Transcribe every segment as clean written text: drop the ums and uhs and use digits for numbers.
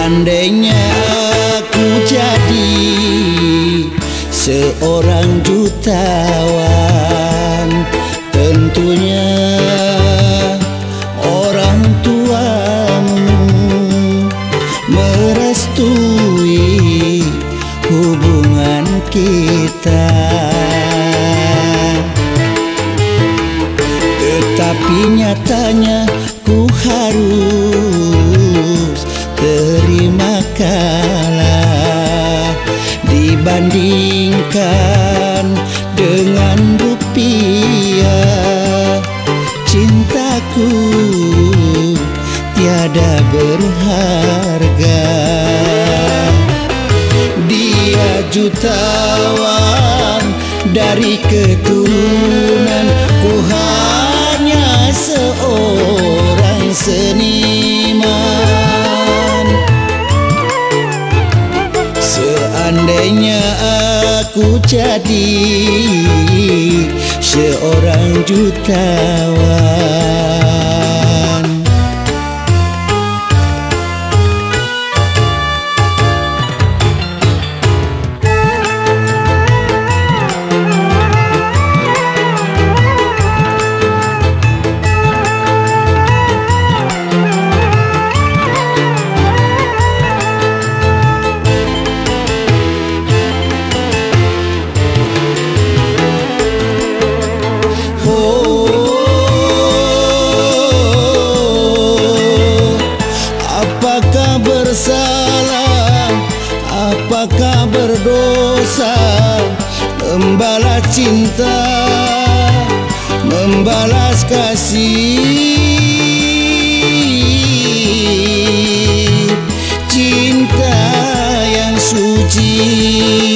Seandainya aku jadi seorang jutawan, tentunya orang tuamu merestui hubungan kita. Tetapi nyatanya ku harus terima kalah dibandingkan dengan rupiah. Cintaku tiada berharga. Dia jutawan dari keturunan, ku hanya seorang seniman. Seandainya aku jadi seorang jutawan, apakah bersalah, apakah berdosa membalas cinta, membalas kasih, cinta yang suci.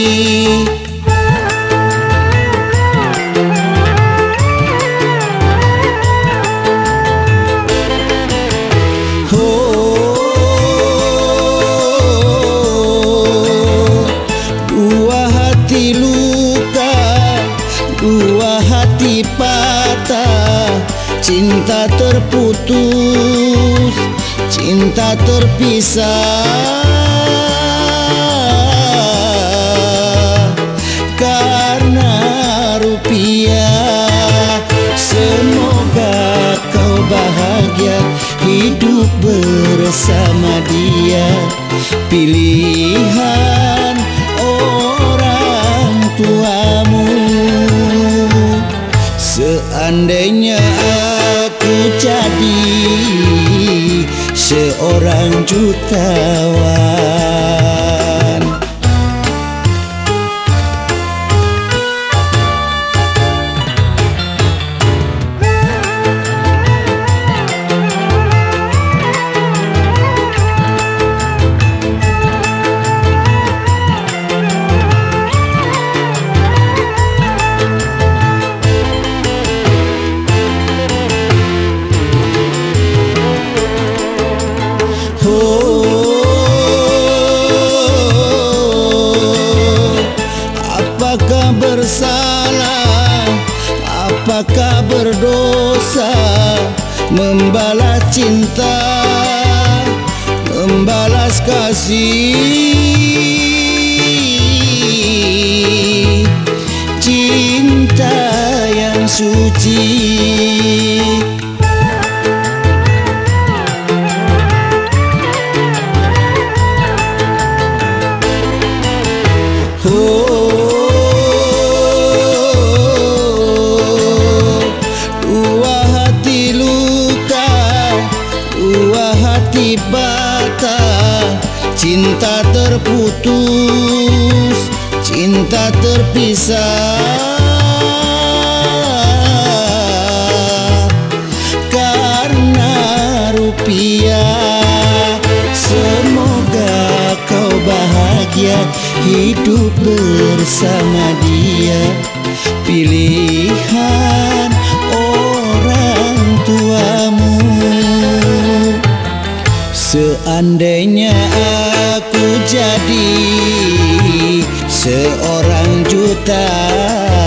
Dua hati patah, cinta terputus, cinta terpisah, karena rupiah. Semoga kau bahagia hidup bersama dia. Pilihan orang tuamu. Seandainya aku jadi seorang jutawan, apakah bersalah, apakah berdosa membalas cinta, membalas kasih, cinta yang suci. Hati patah, cinta terputus, cinta terpisah, karena rupiah. Semoga kau bahagia hidup bersama dia. Pilihan orang tuamu. Seandainya aku jadi seorang jutawan,